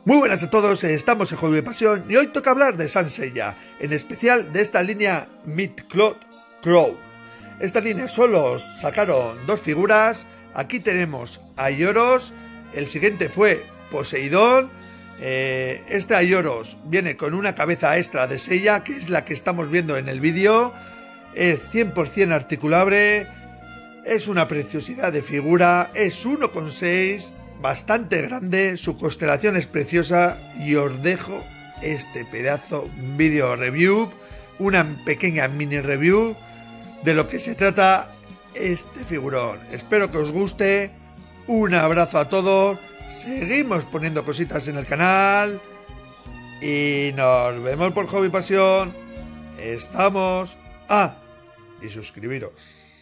Muy buenas a todos, estamos en Hobby Pasión y hoy toca hablar de Saint Seiya, en especial de esta línea Mid-Cloth Crow. Esta línea solo sacaron dos figuras, aquí tenemos a Aioros, el siguiente fue Poseidón. Este Aioros viene con una cabeza extra de Seiya, que es la que estamos viendo en el vídeo, es 100% articulable, es una preciosidad de figura, es 1,6, bastante grande, su constelación es preciosa y os dejo este pedazo vídeo review, una pequeña mini review de lo que se trata este figurón. Espero que os guste, un abrazo a todos, seguimos poniendo cositas en el canal y nos vemos por Hobby Pasión. Estamos... y suscribiros.